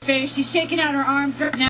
face. She's shaking out her arms right now.